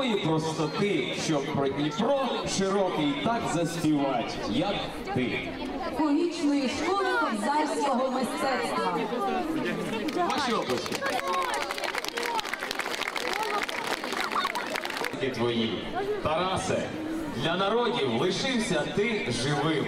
такої простоти, щоб про Дніпро широкий так заспівать, як ти. Комічної школи кобзарського мистецтва. Ваші оплески. Твої. Тарасе, для народів лишився ти живим.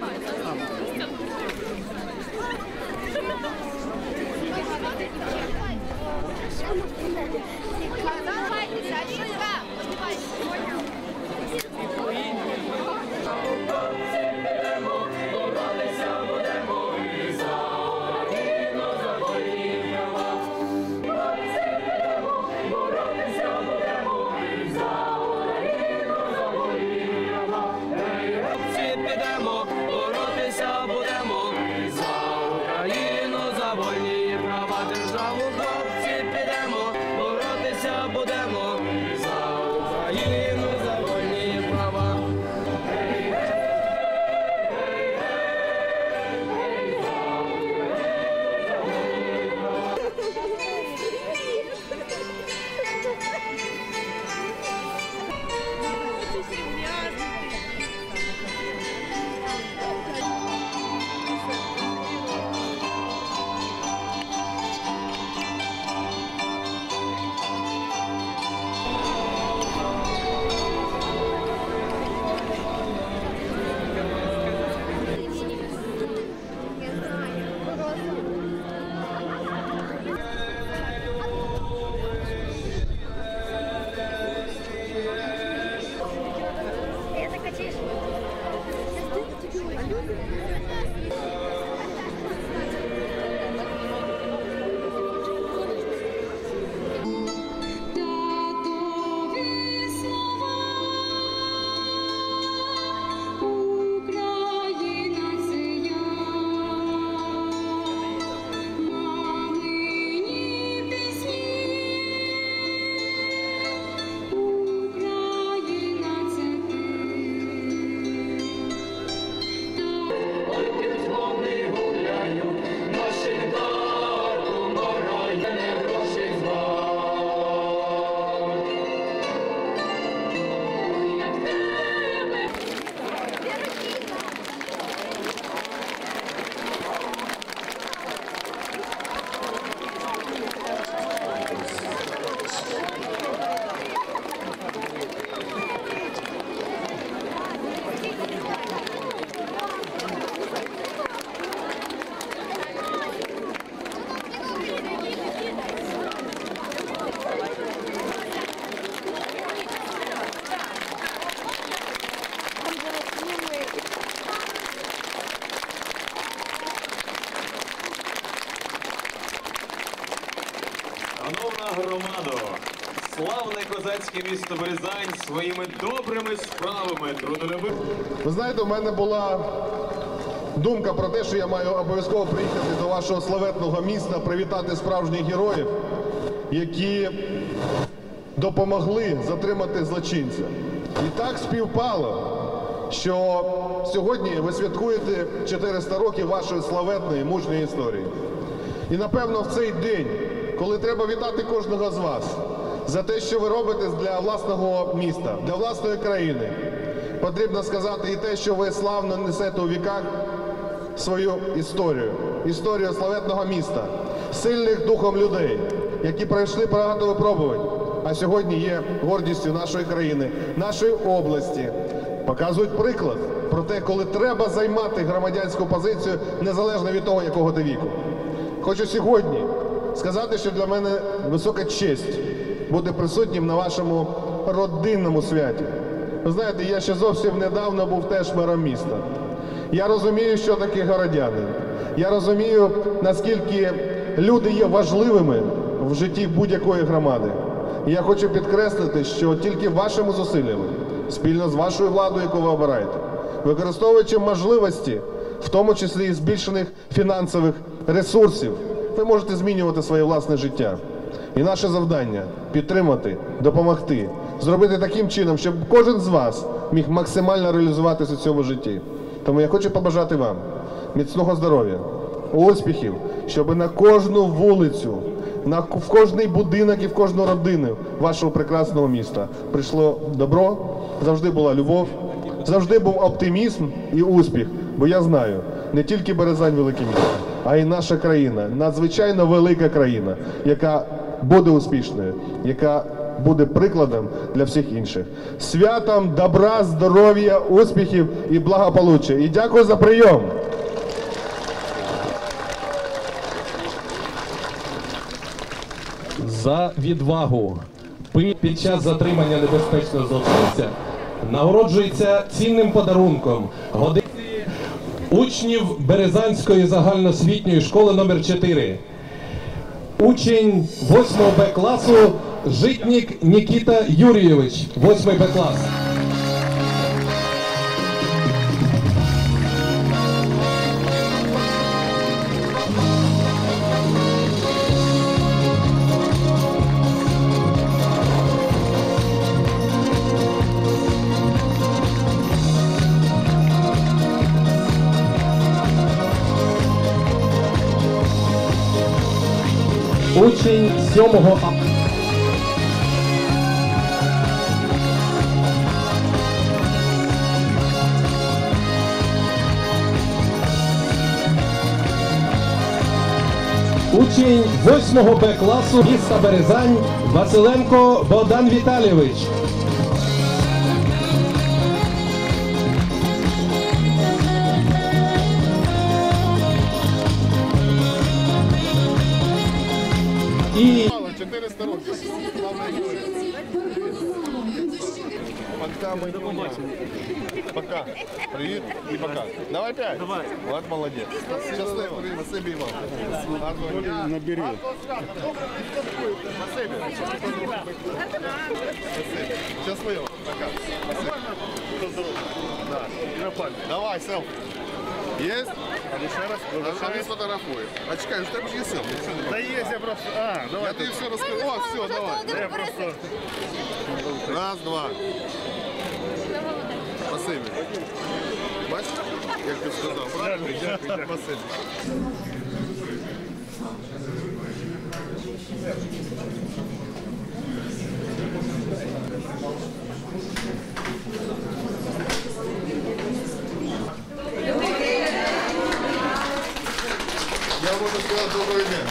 Шановна громадо, славне козацьке місто Березань своїми добрими справами трудолюбив. Ви знаєте, у мене була думка про те, що я маю обов'язково приїхати до вашого славетного міста, привітати справжніх героїв, які допомогли затримати злочинця. І так співпало, що сьогодні ви святкуєте 400 років вашої славетної, мужньої історії. І напевно в цей день, коли треба вітати кожного з вас за те, що ви робите для власного міста, для власної країни, потрібно сказати і те, що ви славно несете у віках свою історію, історію славетного міста, сильних духом людей, які пройшли багато випробувань, а сьогодні є гордістю нашої країни, нашої області, показують приклад про те, коли треба займати громадянську позицію, незалежно від того, якого ти віку. Хочу сьогодні сказати, що для мене висока честь бути присутнім на вашому родинному святі. Ви знаєте, я ще зовсім недавно був теж мером міста. Я розумію, що таке городяни. Я розумію, наскільки люди є важливими в житті будь-якої громади. І я хочу підкреслити, що тільки вашими зусиллями, спільно з вашою владою, яку ви обираєте, використовуючи можливості, в тому числі і збільшених фінансових ресурсів, ви можете змінювати своє власне життя. І наше завдання – підтримати, допомогти, зробити таким чином, щоб кожен з вас міг максимально реалізуватися в цьому житті. Тому я хочу побажати вам міцного здоров'я, успіхів, щоб на кожну вулицю в кожний будинок і в кожну родину вашого прекрасного міста прийшло добро, завжди була любов, завжди був оптимізм і успіх. Бо я знаю, не тільки Березань велике місто, а й наша країна, надзвичайно велика країна, яка буде успішною, яка буде прикладом для всіх інших. Святом, добра, здоров'я, успіхів і благополуччя. І дякую за прийом. За відвагу під час затримання небезпечного злочинця нагороджується цінним подарунком годинниці учнів Березанської загальноосвітньої школи номер 4. Учень 8 Б класу Житнік Нікіта Юрійович, 8 Б клас. Учень 7 А. Учень 8 Б класу міста Березань Василенко Богдан Віталійович. І 400 років. Пока, мы до побачення. Пока. Привіт і пока. Давай опять. Давай. Вот молодець. Щасливо. Спасибі вам. Гарного дня. Набери. Спасибі. Щасливо. Пока. Да. Давай, селфі. Есть? А не сфотографуешь. А чекай, что ты же селфи? Да есть, я просто... давай. Я тебе все расскажу. О, все, давай. Я просто... Раз, два. Спасибо. Бачиш, як ти сказав, правильно? Дякую. Спасибо. Я можу сказати доброго дня.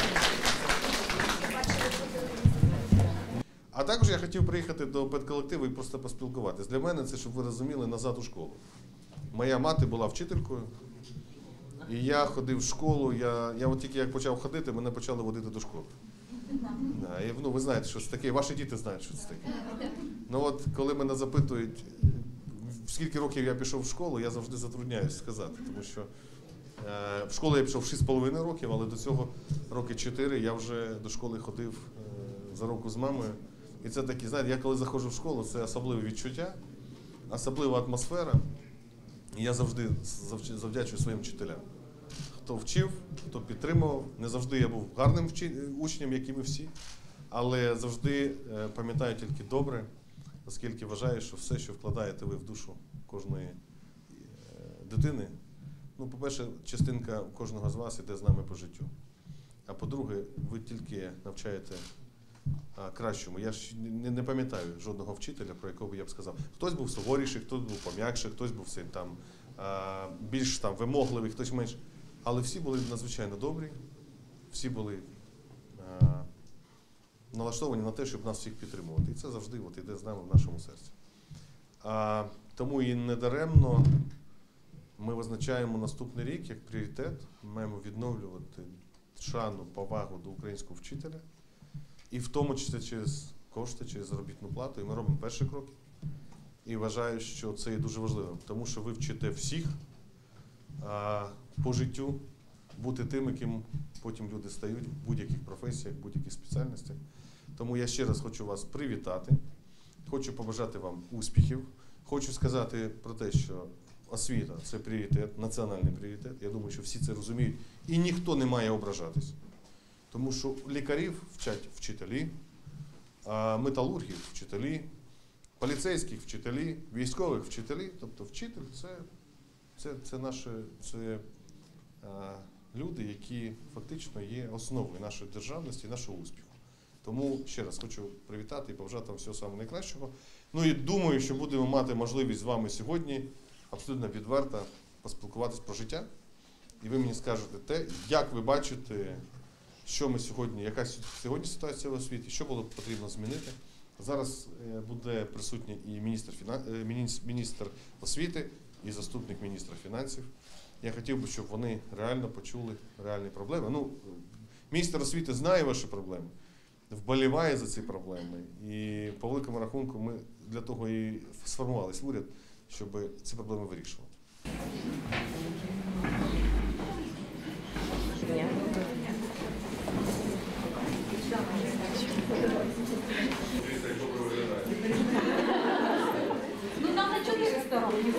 А також я хотів приїхати до педколективу і просто поспілкуватись. Для мене це, щоб ви розуміли, назад у школу. Моя мати була вчителькою, і я ходив в школу, я от тільки як почав ходити, мене почали водити до школи. Да, і, ви знаєте, що це таке, ваші діти знають, що це таке. Ну от, коли мене запитують, скільки років я пішов в школу, я завжди затрудняюсь сказати, тому що в школу я пішов 6,5 років, але до цього роки 4 я вже до школи ходив за руку з мамою. І це такі, знаєте, я коли заходжу в школу, це особливе відчуття, особлива атмосфера. І я завжди завдячую своїм вчителям. Хто вчив, хто підтримував. Не завжди я був гарним учнем, як і ми всі, але завжди пам'ятаю тільки добре, оскільки вважаю, що все, що вкладаєте ви в душу кожної дитини, ну, по-перше, частинка кожного з вас іде з нами по життю. А по-друге, ви тільки навчаєте кращому. Я ж не пам'ятаю жодного вчителя, про якого я б сказав. Хтось був суворіший, хтось був пом'якший, хтось був там, більш там, вимогливий, хтось менш. Але всі були надзвичайно добрі, всі були налаштовані на те, щоб нас всіх підтримувати. І це завжди от, іде з нами в нашому серці. Тому і недаремно ми визначаємо наступний рік як пріоритет. Ми маємо відновлювати шану, повагу до українського вчителя. І в тому числі через кошти, через заробітну плату. І ми робимо перші кроки. І вважаю, що це є дуже важливим, тому що ви вчите всіх по життю бути тим, яким потім люди стають в будь-яких професіях, в будь-яких спеціальностях. Тому я ще раз хочу вас привітати, хочу побажати вам успіхів, хочу сказати про те, що освіта – це пріоритет, національний пріоритет. Я думаю, що всі це розуміють. І ніхто не має ображатись. Тому що лікарів вчать вчителі, металургів – вчителі, поліцейських – вчителі, військових – вчителі. Тобто вчитель – це люди, які фактично є основою нашої державності, нашого успіху. Тому ще раз хочу привітати і побажати вам всього самого найкращого. Ну і думаю, що будемо мати можливість з вами сьогодні абсолютно відверто поспілкуватись про життя. І ви мені скажете те, як ви бачите, що ми сьогодні, яка сьогодні ситуація в освіті, що було б потрібно змінити. Зараз буде присутній і міністр освіти, і заступник міністра фінансів. Я хотів би, щоб вони реально почули реальні проблеми. Ну, міністр освіти знає ваші проблеми, вболіває за ці проблеми. І по великому рахунку ми для того і сформувалися в уряд, щоб ці проблеми вирішувати. Ну там на 400 років.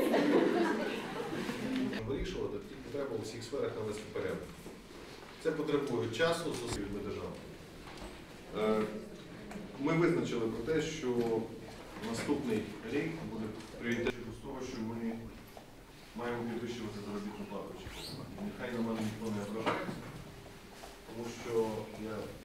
Вирішувати, тільки треба у всіх сферах навести порядок. Це потребує часу, зусиль від держави. Ми визначили про те, що наступний рік буде пріоритетом з того, що ми маємо підвищувати заробітну плату. Нехай на мене ніхто не ображається, тому що я